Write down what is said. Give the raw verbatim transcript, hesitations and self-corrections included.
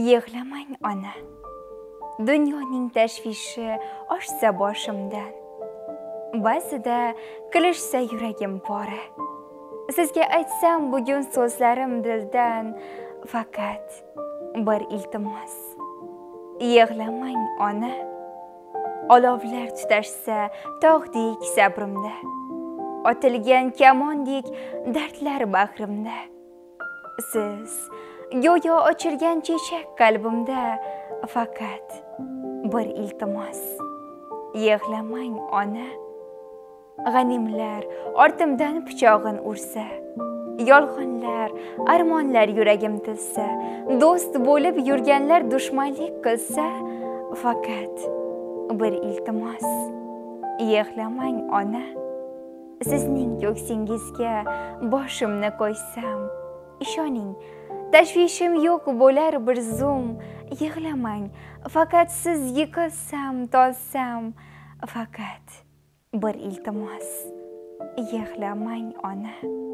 Yig'lamang ona, dunyoning tashvishi oshsa boshimdan, ba'zida kulishsa yuragim pora. Sizga aytsam bugun so'zlarim dildan, faqat bir iltimos. Yig'lamang ona, olovlar tutashsa tog'dek sabrimda, otilgan kamondek dardlar bag'rimda. Siz go'yo ochilgan chechak qalbimda, faqat bir iltimos. Yig'lamang ona, g'animlar ortimdan pichog'in ursa, yolg'onlar, armonlar yuragim tilsa, do'st bo'lib yurganlar dushmanlik qilsa, faqat bir iltimos. Yig'lamang ona, sizning ko'ksingizga boshimni qo'ysam, ishoning, tashvishim yo'q bo'lar bir zum. Yig'lamang, faqat siz yiqilsam, tolsam, faqat bir iltimos. Yig'lamang ona.